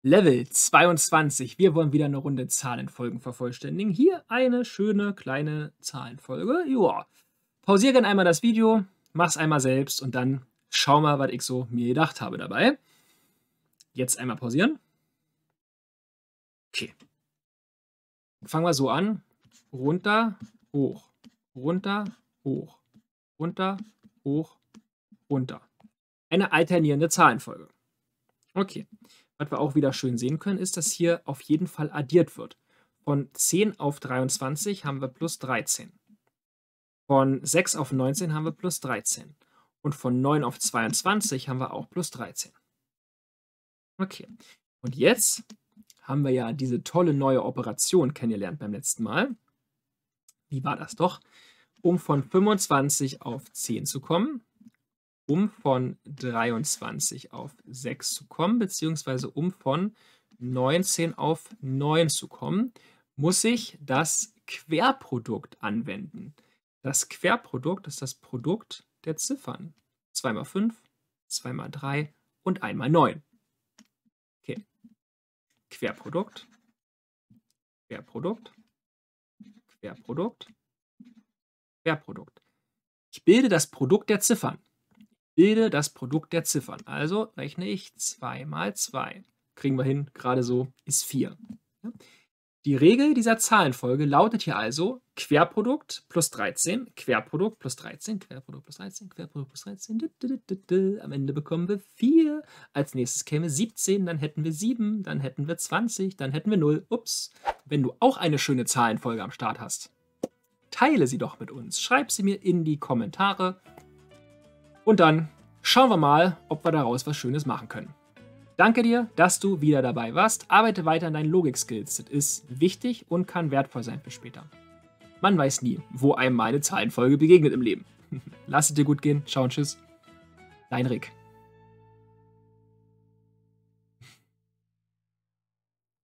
Level 22. Wir wollen wieder eine Runde Zahlenfolgen vervollständigen. Hier eine schöne kleine Zahlenfolge. Joa. Pausier gerne einmal das Video, mach's einmal selbst und dann schau mal, was ich so mir gedacht habe dabei. Jetzt einmal pausieren. Okay. Fangen wir so an. Runter, hoch, runter, hoch, runter, hoch, runter. Eine alternierende Zahlenfolge. Okay. Was wir auch wieder schön sehen können, ist, dass hier auf jeden Fall addiert wird. Von 10 auf 23 haben wir plus 13. Von 6 auf 19 haben wir plus 13. Und von 9 auf 22 haben wir auch plus 13. Okay. Und jetzt haben wir ja diese tolle neue Operation kennengelernt beim letzten Mal. Wie war das doch? Um von 25 auf 10 zu kommen, um von 23 auf 6 zu kommen, beziehungsweise um von 19 auf 9 zu kommen, muss ich das Querprodukt anwenden. Das Querprodukt ist das Produkt der Ziffern. 2 mal 5, 2 mal 3 und 1 mal 9. Okay. Querprodukt, Querprodukt, Querprodukt, Querprodukt. Ich bilde das Produkt der Ziffern. Also rechne ich 2 mal 2. Kriegen wir hin, gerade so ist 4. Die Regel dieser Zahlenfolge lautet hier also Querprodukt plus 13, Querprodukt plus 13, Querprodukt plus 13, Querprodukt plus 13. Am Ende bekommen wir 4. Als nächstes käme 17, dann hätten wir 7, dann hätten wir 20, dann hätten wir 0. Ups. Wenn du auch eine schöne Zahlenfolge am Start hast, teile sie doch mit uns. Schreib sie mir in die Kommentare. Und dann schauen wir mal, ob wir daraus was Schönes machen können. Danke dir, dass du wieder dabei warst. Arbeite weiter an deinen Logik-Skills. Das ist wichtig und kann wertvoll sein für später. Man weiß nie, wo einem mal eine Zahlenfolge begegnet im Leben. Lass es dir gut gehen. Ciao und tschüss. Dein Rick.